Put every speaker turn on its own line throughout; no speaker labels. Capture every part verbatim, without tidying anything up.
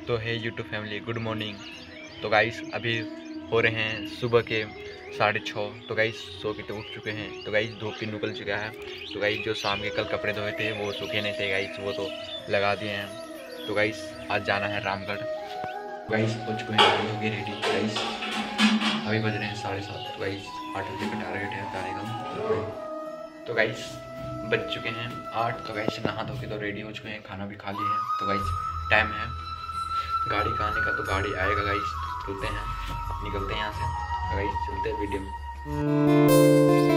तो है YouTube family, good morning. तो गाइस अभी हो रहे हैं सुबह के साढ़े छः। तो गाइस सो के तो उठ चुके हैं। तो गाइस धूप भी निकल चुका है। तो गाइस जो शाम के कल कपड़े धोए थे वो सूखे नहीं थे गाइस, वो तो लगा दिए हैं। तो गाइस आज जाना है रामगढ़। गाइस हो चुके हैं, हो गए रेडी। गाइस अभी बज रहे हैं साढ़े सात। तो गाइस आठ बजे का टारगेट है जाने का। तो गाइस बज चुके हैं आठ। तो गाइस नहा धो के तो रेडी हो चुके हैं, खाना भी खा लिए हैं। तो गाइस टाइम है गाड़ी का आने का। तो गाड़ी आएगा गाइस, चलते हैं, निकलते हैं यहाँ से। गाइस चलते हैं वीडियो में।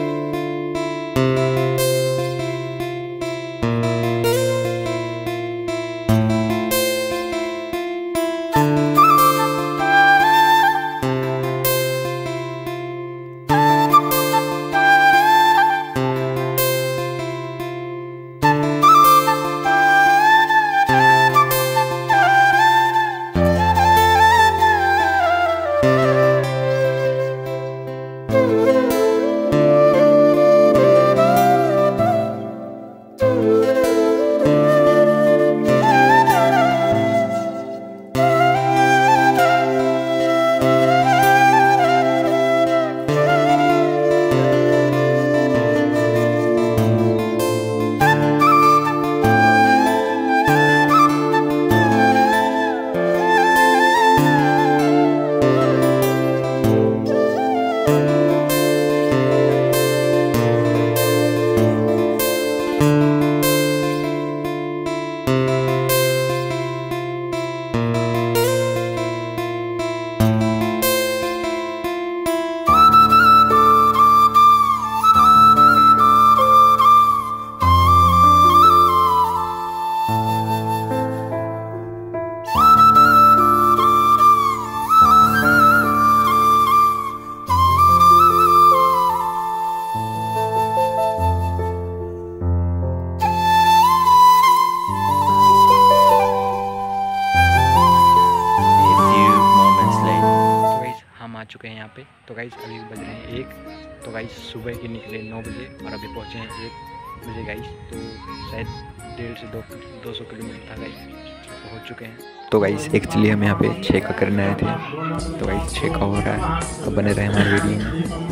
आ चुके हैं यहाँ पे। तो गाइस अभी बज रहे हैं एक। तो गाइस सुबह के निकले नौ बजे और अभी पहुँचे हैं एक बजे गाइस। तो शायद डेढ़ से दो दो सौ किलोमीटर था गाइस, पहुँच चुके हैं। तो गाइस एक्चुअली हम यहाँ पे छेका करने आए थे। तो गाइस छेका हो रहा है, तो बने रहे हमारे वीडियो में।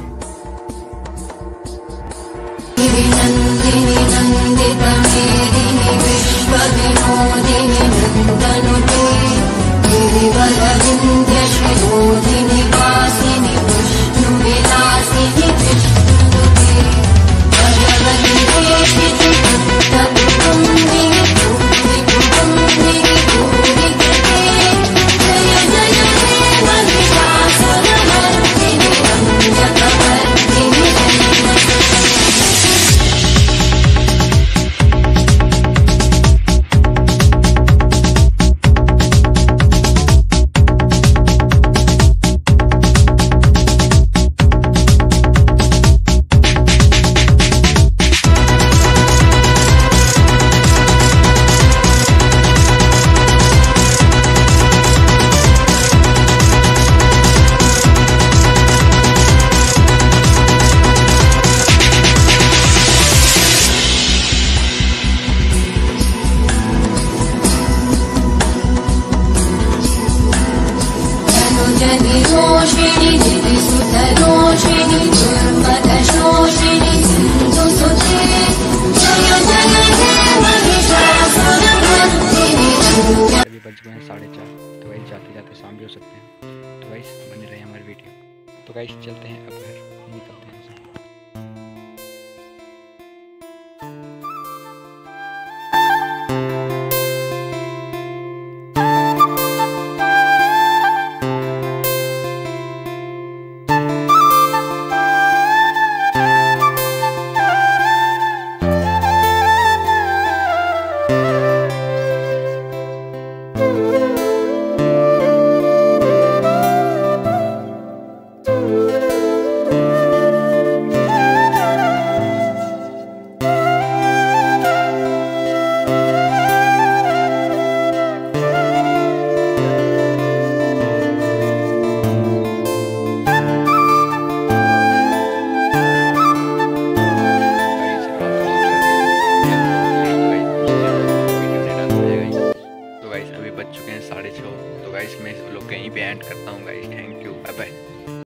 अभी बज गए हैं साढ़े चार। तो गाइस जाते जाते शाम भी हो सकते हैं। तो गाइस बने रहे हमारे वीडियो। तो गाइस चलते हैं अब घर, निकलते हैं। चुके हैं साढ़े छः। तो गाइस मैं इस व्लॉग को यहीं पे एंड करता हूँ guys. Thank you, bye bye.